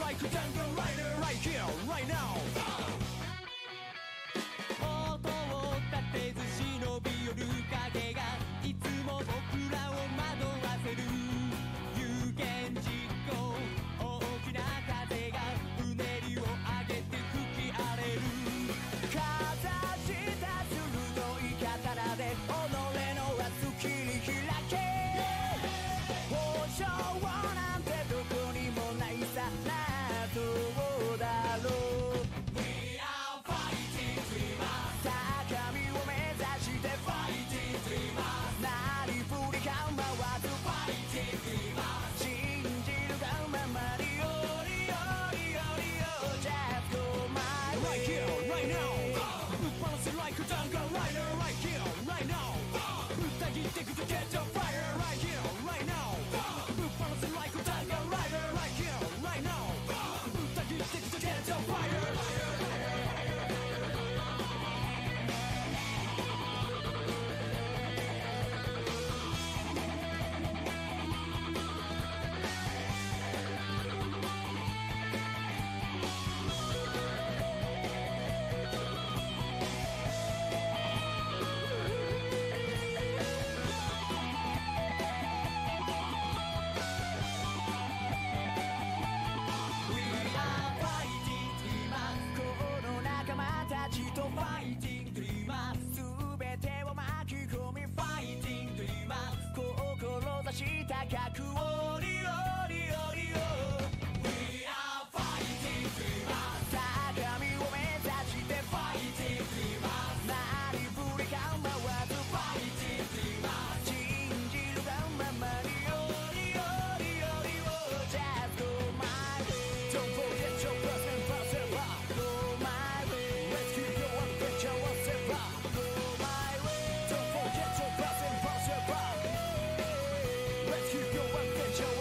like a jungle rider right here, right now. 音を立てず忍び寄る影がいつも僕らを惑わせる。有言実行、大きな風がうねりを上げて吹き荒れる。かざした鋭い刀で己の熱切り開け。保証なんてどこにもないさ。そうだろう。 We are fighting dreamers。 高みを目指して Fighting dreamers。 なりふり構わず Fighting dreamers。 信じるがままによりよりよりよ Just go my way。 Right here, right now。 ぶっ放せ like a jungle rider right here, right now。 ぶった切ってくと catch a fire right here, right now。 ぶっ放せ like a jungle rider right here, right now。 ぶった切ってくと catch a fire。Fighting dreamers。 全てを巻き込み Fighting dreamers。 志高くおりおりおりお We are fighting dreamers。 高みを目指して Fighting dreamers。 なりふり構わず Fighting dreamers。 信じるがままにおりおりおりお Just go my way。 Don't forget your past and forever。 Go my way。 Let's keep your adventure forever。 Go my way。 Don't forget your past and forever。 Let's keep your adventure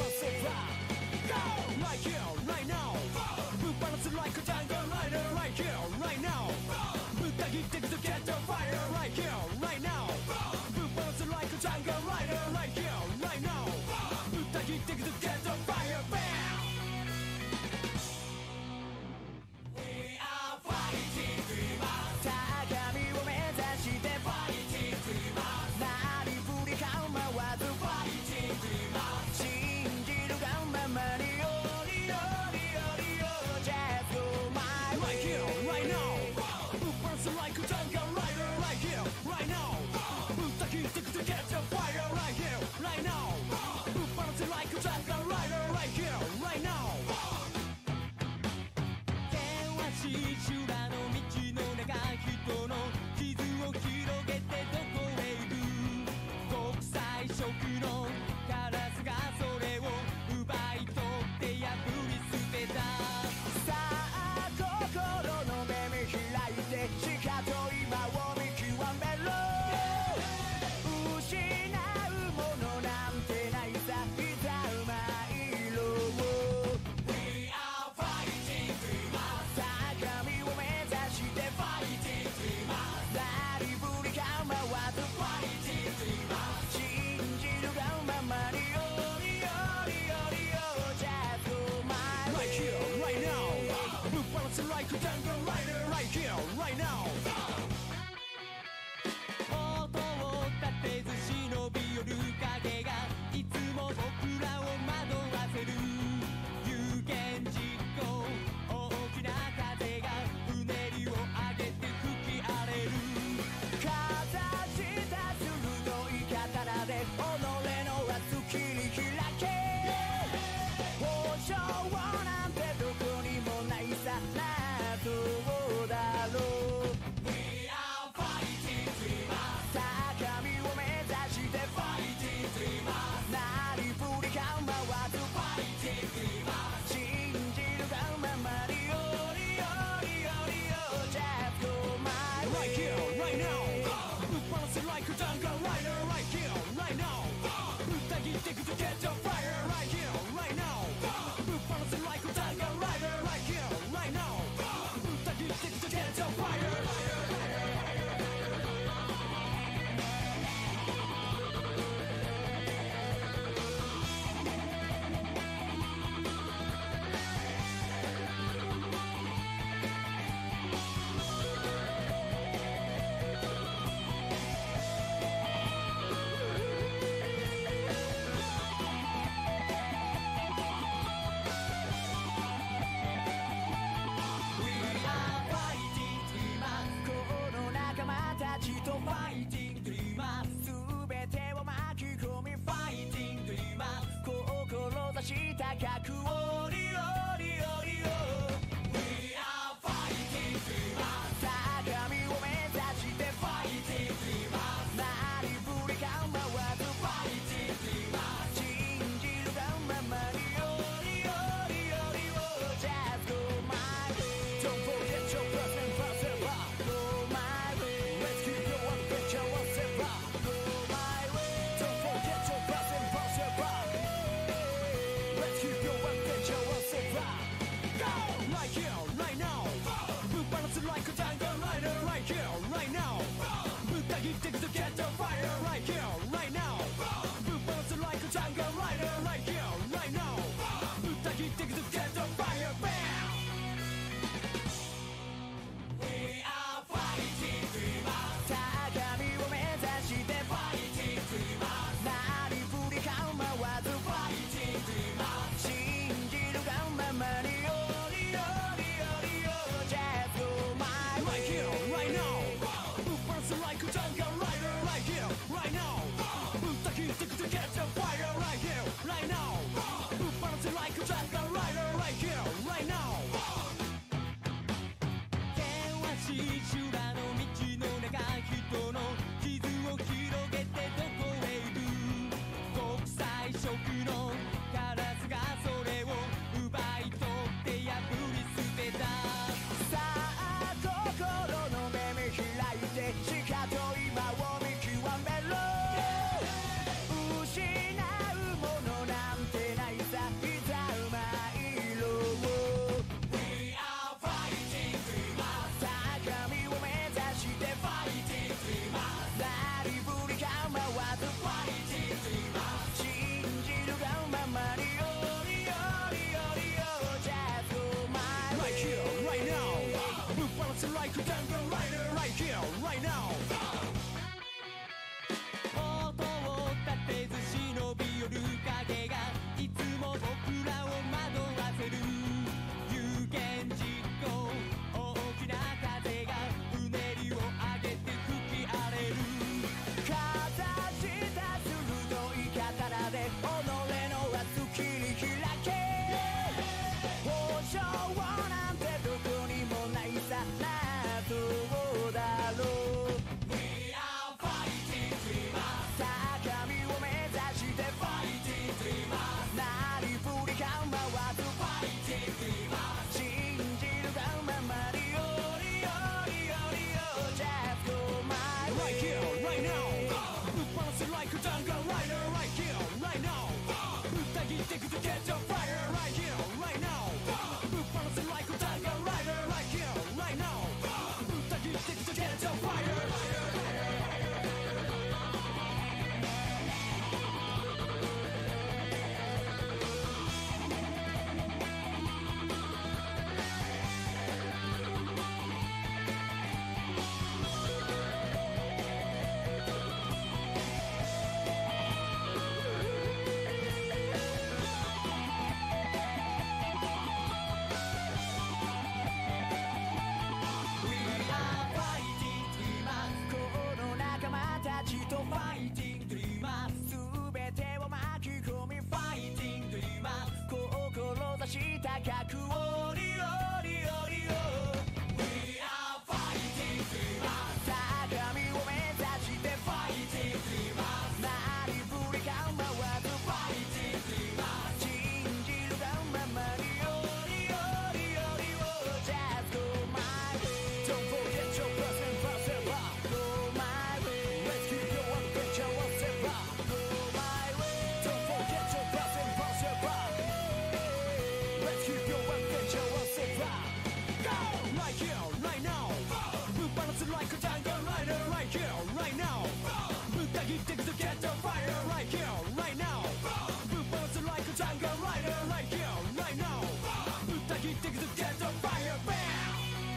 とファイティングドリーマー全てを巻き込みファイティングドリーマー志高くオリオリオリオ We are fighting dreamers 高みを目指してファイティングドリーマー何ぶり構わずファイティングドリーマー信じるがままにオリオリオリオ Just go my way Don't forget your present forever Go my way Let's keep your adventure once ever Go my way Don't forget your present forever Let's keep your adventure once ever Go! Right here, right now Move balance like a tango rider Right here, right now Move that you take to get the fire Right here, right now Move balance like a tango rider Right here, right now Move that you take to get the fire Bam!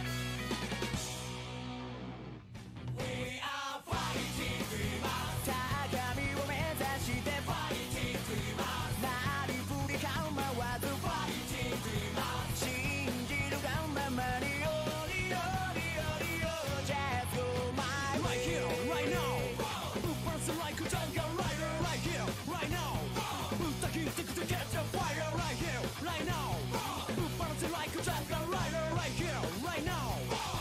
We are fighting dreamers 高みを目指してファイティングドリーマー何ぶり構わずファイティングドリーマー信じるがままにオリオリオリオ Just go my way Right here, right now Move balance like a tango rider Right here, right now Move that you take to get the fire Right here, right now Move balance like a tango rider Right here, right now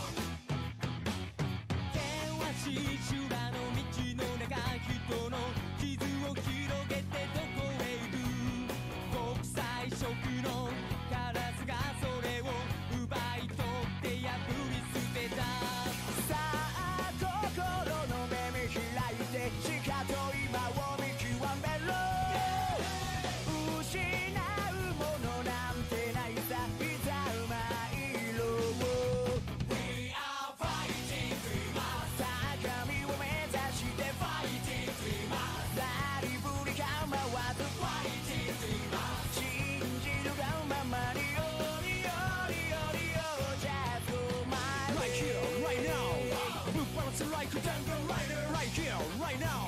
険しい修羅の道の中人の傷を広げてどこへ行く国際色のカラスがそれを奪い取って破り捨てたさあ心の目見開いてしかと今を見極めろ失うものなんてないさいざうまいろ We are fighting dreamers 高みを目指してファイティングドリーマー何ぶり構わずファイティングドリーマー信じるがままにオリオリオリオ Just go my way Right here, right now Move balance like a tango rider Right here, right now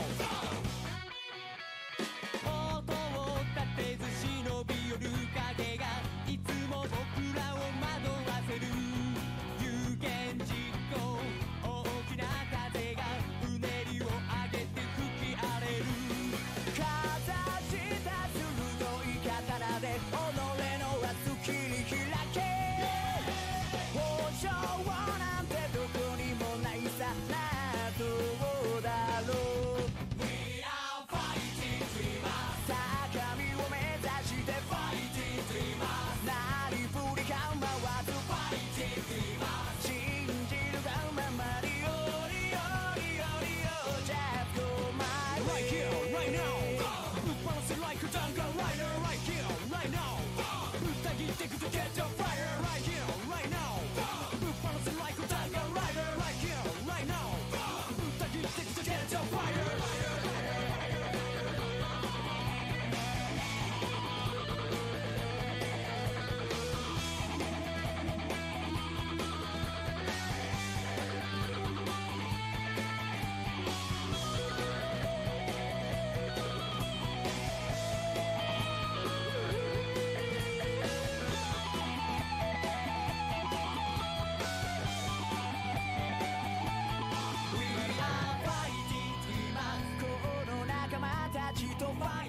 音を立てず忍び寄る影がいつも僕らを惑わせる有言実行大きな風がうねりを上げて吹き荒れるかざした鋭い刀で己の熱切り開け保証なんてどこにもないさなどうだろう We are fighting dreamers 高みを目指してファイティングドリーマー何ぶり構わずファイティングドリーマー信じるがままにオリオリオリオ Just go my way Right here, right now Move balance like a tango rider Right here, right now Move that you take to get the fire Right here, right now Move balance like a tango rider Right here, right now Move that you take to get the fire We are fighting dreamers この仲間たちとファ